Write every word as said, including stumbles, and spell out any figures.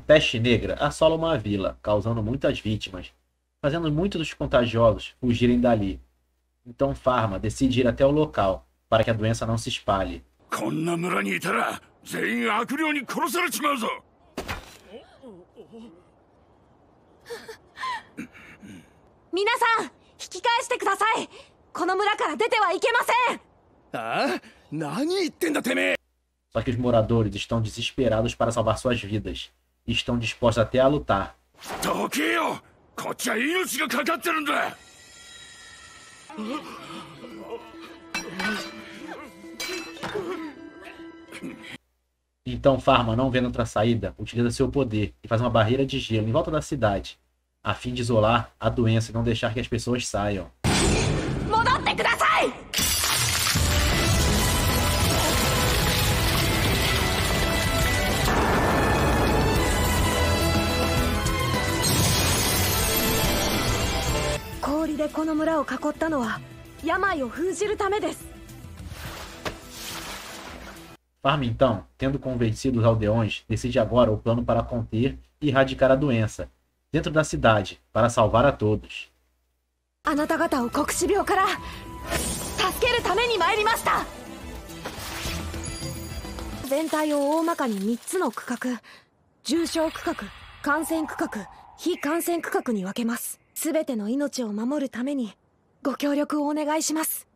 peste negra assola uma vila, causando muitas vítimas, fazendo muitos dos contagiosos fugirem dali. Então Pharma decide ir até o local, para que a doença não se espalhe. こんな村にいたら全員悪霊に殺されちまうぞ。 皆さん、引き返してください。この村から出てはいけません。 ああ、何言ってんだてめえ。 Só que os moradores estão desesperados para salvar suas vidas e estão dispostos até a lutar. どけよ、こっちは命がかかってるんだ。 Então Pharma, não vendo outra saída, utiliza seu poder e faz uma barreira de gelo em volta da cidade, a fim de isolar a doença e não deixar que as pessoas saiam. 戻ってください。 氷でこの村を囲ったのは病を封じるためです。 Pharma então, tendo convencido os aldeões, decide agora o plano para conter e erradicar a doença dentro da cidade, para salvar a todos. あなた方を黒死病から助けるために参りました。全体を大まかにみっつの区画、重症区画、感染区画、非感染区画に分けます。すべての命を守るためにご協力をお願いします。